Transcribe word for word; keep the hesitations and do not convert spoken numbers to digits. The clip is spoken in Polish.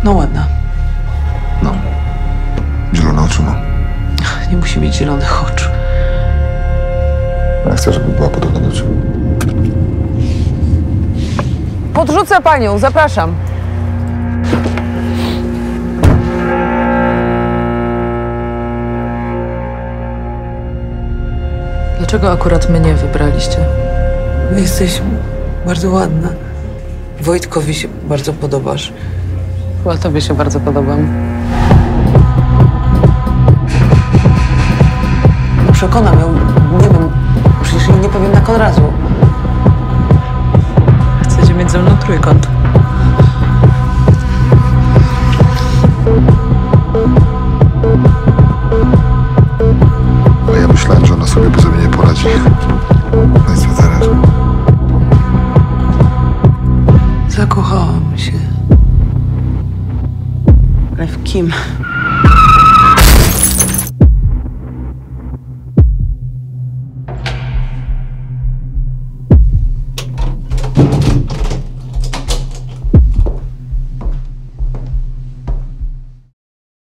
No ładna. No. Zielone oczy ma. Nie musi mieć zielonych oczu. Ja chcę, żeby była podobna do ciebie. Podrzucę panią, zapraszam. Dlaczego akurat mnie wybraliście? Jesteś bardzo ładna. Wojtkowi się bardzo podobasz. Chyba tobie się bardzo podobam. Przekonam ją, nie wiem, przecież jej nie powiem tak od razu. Chcecie mieć ze mną trójkąt. Ale ja myślałem, że ona sobie bez mnie nie poradzi. No i co teraz? Zakochałam się. Ale w kim?